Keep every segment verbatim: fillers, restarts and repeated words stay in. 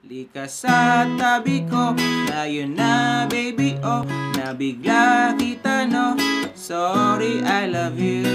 Lika sa tabi ko, ngayon na baby oh, nabigla kita no, sorry I love you.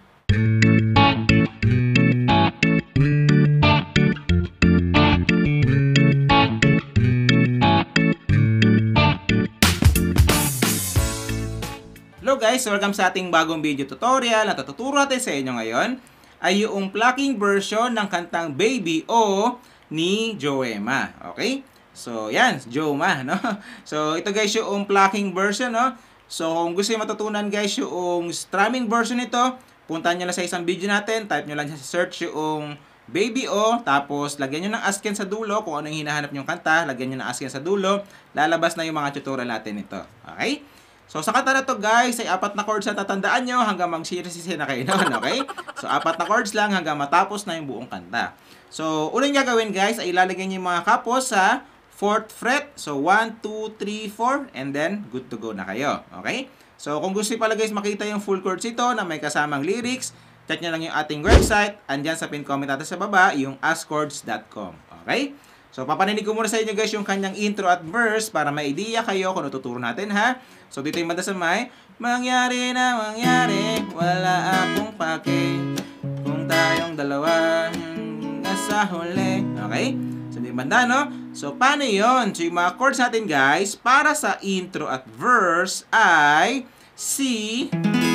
Hello guys, welcome sa ating bagong video tutorial. Ang tututuro natin sa inyo ngayon ay yung plucking version ng kantang Baby O ni Joema. Okay? So, yan, Joema, no? So, ito guys yung plucking version, no? So, kung gusto nyo matutunan guys yung strumming version nito, puntahan nyo lang sa isang video natin, type nyo lang sa search yung Baby O, tapos lagyan nyo ng asken sa dulo, kung ano yung hinahanap nyo kanta, lagyan nyo ng asken sa dulo, lalabas na yung mga tutorial natin ito. Okay? So, sa kanta na to guys, ay apat na chords na tatandaan nyo hanggang mag-sirisi na kayo nun, okay? So, apat na chords lang hanggang matapos na yung buong kanta. So, unang gagawin guys, ay ilalagay nyo yung mga kapos sa fourth fret. So, one, two, three, four, and then good to go na kayo, okay? So, kung gusto pala guys makita yung full chords ito na may kasamang lyrics, check nyo lang yung ating website, andyan sa pin comment natin sa baba, yung ask chords dot com, okay? So, papaninig ko muna sa inyo guys yung kanyang intro at verse para may idea kayo kung tuturo natin, ha? So, dito yung banda sa may, mangyari na mangyari, wala akong pake, kung tayong dalawa nasa huli. Okay? So, dito yung banda, no? So, paano yun? So, yung mga chords natin guys, para sa intro at verse ay C.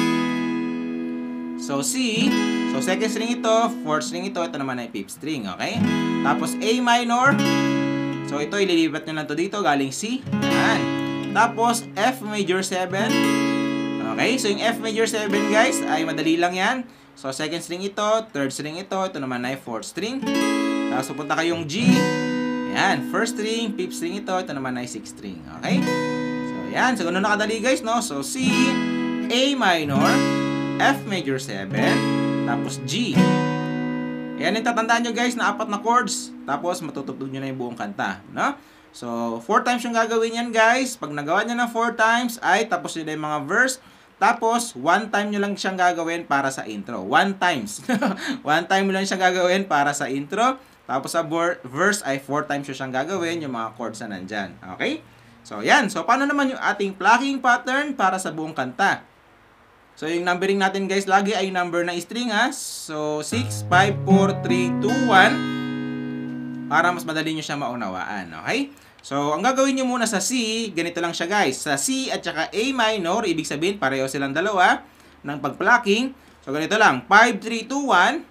So, C. So, second string ito, fourth string ito, ito naman ay fifth string, okay? Tapos, A minor. So, ito, ililipat nyo lang to dito, galing C. Yan. Tapos, F major seven. Okay? So, yung F major seven, guys, ay madali lang yan. So, second string ito, third string ito, ito naman ay fourth string. Tapos, pupunta kayong G. Yan. First string, fifth string ito, ito naman ay sixth string. Okay? So, yan. So, ganun nakadali, guys, no? So, C, A minor, F major seven, tapos G. Yan yung tatandaan nyo guys na apat na chords. Tapos matutugtog nyo na yung buong kanta, no? So, four times yung gagawin yan guys. Pag nagawa nyo na four times, ay tapos nyo na yung mga verse. Tapos, one time nyo lang siyang gagawin para sa intro. One times. One time nyo lang siyang gagawin para sa intro. Tapos sa verse ay four times nyo siyang gagawin yung mga chords na nandyan. Okay? So, yan. So, paano naman yung ating plucking pattern para sa buong kanta? So, yung numbering natin guys, lagi ay number na string ha. So, six, five, four, three, two, one. Para mas madali nyo siya maunawaan. Okay? So, ang gagawin nyo muna sa C, ganito lang siya guys. Sa C at saka A minor, ibig sabihin, pareho silang dalawa ng pag-plucking. So, ganito lang. five, three, two, one.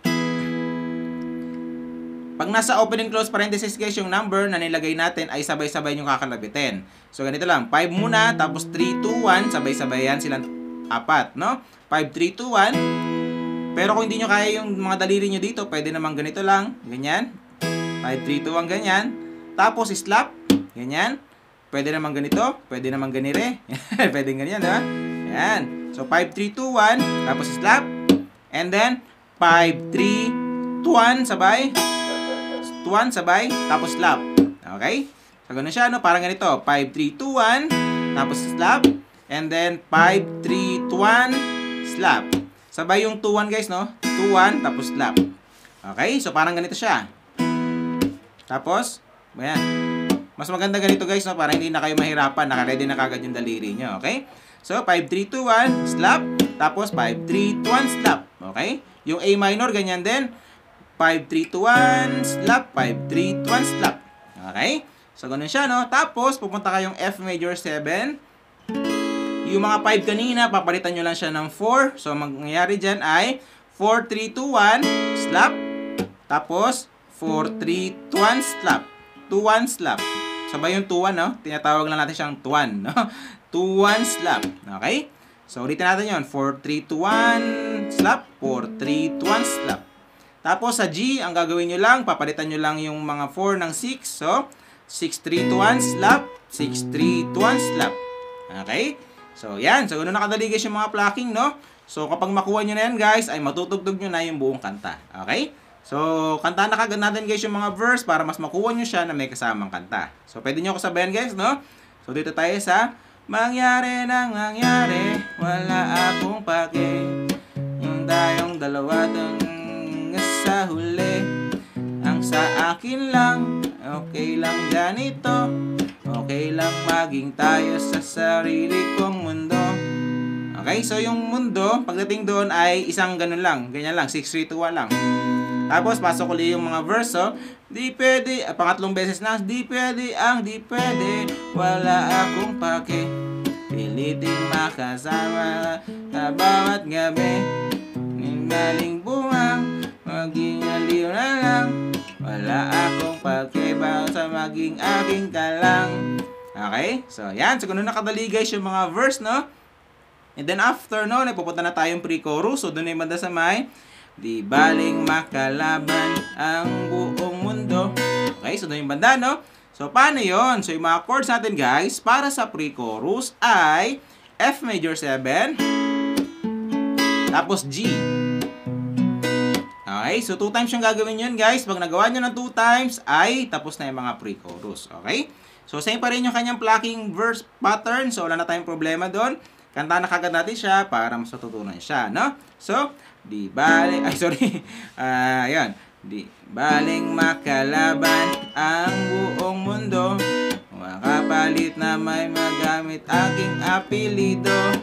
Pag nasa open and close parenthesis guys, yung number na nilagay natin ay sabay-sabay nyo kakalabitin. So, ganito lang. five muna, tapos three, two, one. Sabay-sabay yan silang apat, no? five, three, two, one. Pero kung hindi nyo kaya yung mga daliri nyo dito, pwede naman ganito lang. Ganyan. five, three, two, one, ganyan. Tapos, slap. Ganyan. Pwede naman ganito. Pwede naman ganire. Pwede ganyan, diba? Yan. So, five, three, two, one. Tapos, slap. And then, five, three, two, one. Sabay. two, one, sabay. Tapos, slap. Okay? So, ganun siya, no? Parang ganito. five, three, two, one. Tapos, slap. And then, five, three, two, one, slap. Sabay yung two, one guys, no? two, one, tapos slap. Okay? So, parang ganito siya. Tapos, ayan. Mas maganda ganito guys, no? Para hindi na kayo mahirapan. Naka-ready na kagad yung daliri nyo. Okay? So, five, three, two, one, slap. Tapos, five, three, two, one, slap. Okay? Yung A minor, ganyan din. five, three, two, one, slap. five, three, two, one, slap. Okay? So, ganun siya, no? Tapos, pupunta kayong F major seven. Yung mga five kanina, papalitan nyo lang siya ng four. So, mangyayari dyan ay four, three, two, one, slap. Tapos, four, three, two, one, slap. two, one, slap. Sabay yung two, one, no? Tinatawag lang natin siyang two, one, no? two, one, slap. Okay? So, ulitin natin yun. four, three, two, one, slap. four, three, two, one, slap. Tapos, sa G, ang gagawin nyo lang, papalitan nyo lang yung mga four ng six. So, six, three, two, one, slap. six, three, two, one, slap. Okay? So, yan. So, ganoon nakadali guys yung mga plucking, no? So, kapag makuha nyo na yan, guys, ay matutugtog nyo na yung buong kanta. Okay? So, kanta na kagad natin guys yung mga verse para mas makuha nyo siya na may kasamang kanta. So, pwede nyo ako sabayan guys, no? So, dito tayo sa mangyari nang mangyari, wala akong pake, yung tayong dalawa tong sa huli, ang sa akin lang okay lang ganito. Okay lang maging tayo sa sarili kong mundo. Okay, so yung mundo, pagdating doon ay isang ganun lang. Ganyan lang, six, three, two, one lang. Tapos, pasok ulit yung mga verse, oh. Di pwede, ah, pangatlong beses na, di pwede ang di pwede. Wala akong pake. Piliting makasama sa bawat gabi. Maling buwang, maging aliw na lang. Wala akong pake, basta maging aking ka lang. Okay, so yan. So, ganun nakadali guys yung mga verse, no? And then after no, pupunta na tayong pre-chorus. So doon ay banda sa may di baling makalaban ang buong mundo. Okay, so doon yung banda, no? So paano yon? So yung mga chords natin guys para sa pre-chorus ay F major seven, tapos G. Okay, so two times yung gagawin yun guys. Pag nagawa nyo ng two times ay tapos na yung mga pre-chorus. Okay, so same pa rin yung kanyang plucking verse pattern. So wala na tayong problema doon. Kanta na kagad natin siya para mas matutunan siya, no? So, di baling, ay sorry, uh, ayan, di baling makalaban ang buong mundo, makapalit na may magamit aking apelido.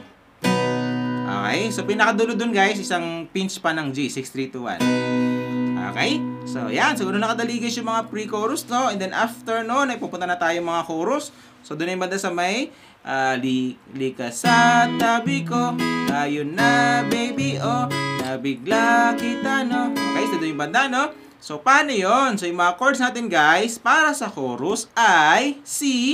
Okay, so pinakadulo dun guys, isang pinch pa ng G, six, three, two, one. Okay, so yan, siguro nakadali guys yung mga pre-chorus, no? And then after no, ay pupunta na tayo mga chorus. So doon yung banda sa may uh, li, li ka sa tabi ko, tayo na baby oh, nabigla kita no. Okay, so doon yung banda, no? So paano yun? So yung mga chords natin guys para sa chorus ay C.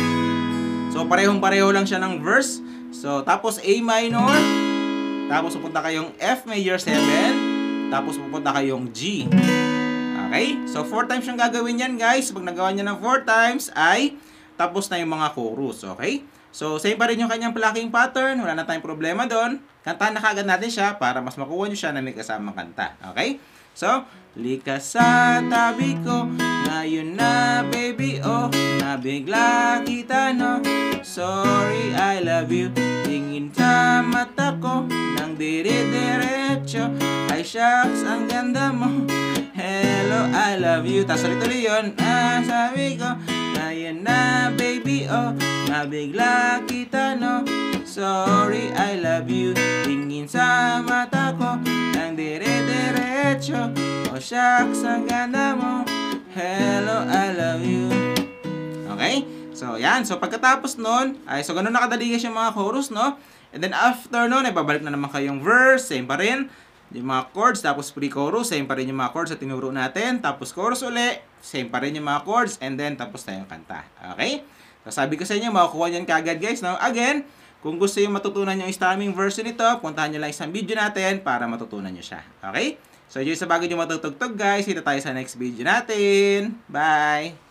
So parehong pareho lang siya ng verse. So tapos A minor, tapos pupunta kayong F major seven, tapos pupunta kayong G. Okay, so four times yung gagawin yan guys. Pag nagawa niya ng four times ay tapos na yung mga chorus, okay? So, same pa rin yung kanyang plucking pattern. Wala na tayong problema doon. Kantahan na kagad natin siya para mas makuha nyo siya na may kasamang kanta, okay? So, lika sa tabi ko, ngayon na baby oh, nabigla kita no. Sorry, I love you. Tingin sa mata ko, nang dire-diretso. Ay shucks, ang ganda mo. Hello, I love you. Tapos ulit-ulit yun. Ah, sabi ko, ngayon na baby oh, nabigla kita no. Sorry, I love you. Tingin sa mata ko, nang dire-diretso. Oh shucks, ang ganda mo. Hello, I love you. Okay? So, yan. So, pagkatapos nun, ay, so, ganun nakadali yung mga chorus, no? And then, after nun, ay, babalik na naman kayong verse. Same pa rin. Yung mga chords, tapos pre-chorus. Same pa rin yung mga chords na tinuro natin. Tapos, chorus uli. Same pa rin yung mga chords. And then, tapos na yung kanta. Okay? So, sabi ko sa inyo, makukuha nyo kagad, guys, no? Again, kung gusto yung matutunan yung strumming version nito, puntahan nyo lang isang video natin para matutunan nyo siya. Okay? So, yun sa bago nyo matutugtog, guys. Kita tayo sa next video natin. Bye!